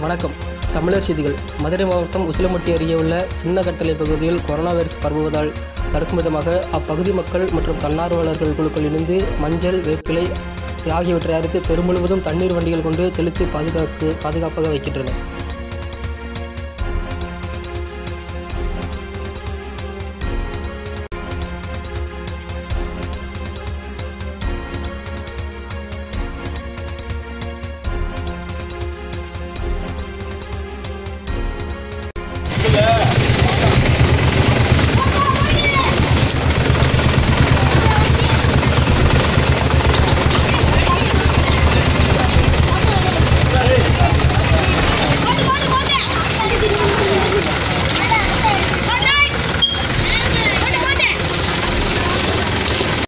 வணக்கம். தமிழர் செய்திகள். மதுரை மாவட்டம் உசிலம்பட்டி அருகே உள்ள சின்னகட்டளை பகுதியில் கொரோனா வைரஸ் பரவுவதால் தடுக்கும் விதமாக அப்பகுதி மக்கள் மற்றும் தன்னார்வலர்கள் குழுக்கள் இணைந்து மஞ்சள், வேப்பிலை ஆகியவற்றை அரைத்து தெரு முழுவதும் தண்ணீர் வண்டிகள் கொண்டு தெளித்து பாதுகாப்பாக வைக்கின்றனர்.